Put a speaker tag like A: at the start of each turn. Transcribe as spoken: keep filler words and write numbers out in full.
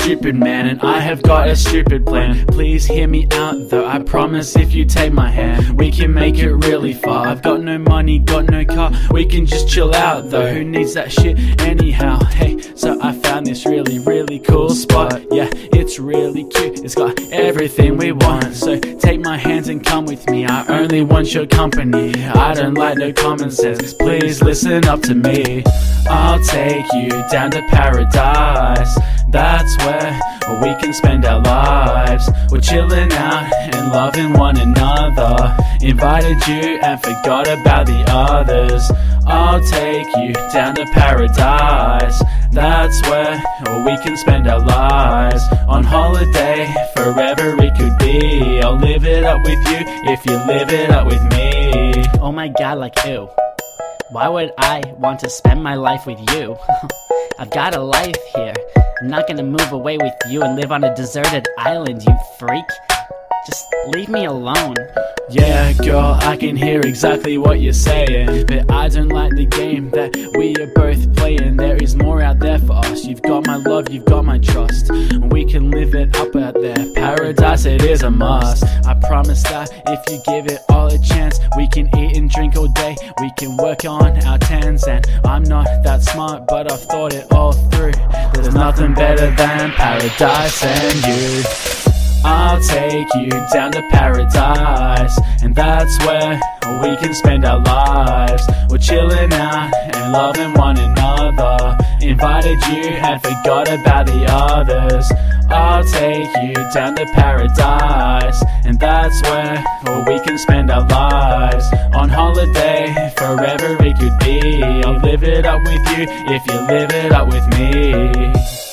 A: stupid man, and I have got a stupid plan. Please hear me out though, I promise if you take my hand, we can make it really far. I've got no money, got no car, we can just chill out though. Who needs that shit anyhow? Hey, so I found this really, really cool spot. Yeah, it's really cute, it's got everything we want. So take my hands and come with me, I only want your company. I don't like no common sense, please listen up to me. I'll take you down to paradise, that's where we can spend our lives. We're chilling out and loving one another. Invited you and forgot about the others. I'll take you down to paradise, that's where we can spend our lives. On holiday, forever it could be. I'll live it up with you if you live it up with me.
B: Oh my god, like ew. Why would I want to spend my life with you? I've got a life here. I'm not gonna move away with you and live on a deserted island, you freak. Just leave me alone.
A: Yeah, girl, I can hear exactly what you're saying, but I don't like the game that we are both playing. There is more out there for us. You've got my love, you've got my trust, and we can live it up out there. Paradise, it is a must. I promise that if you give it all a chance, we can eat and drink all day, we can work on our tans. And I'm not that smart, but I've thought it all through. There's nothing better than paradise and you. I'll take you down to paradise, and that's where we can spend our lives. We're chilling out and loving one another. Invited you and forgot about the others. I'll take you down to paradise, and that's where we can spend our lives. On holiday, forever it could be. I'll live it up with you if you live it up with me.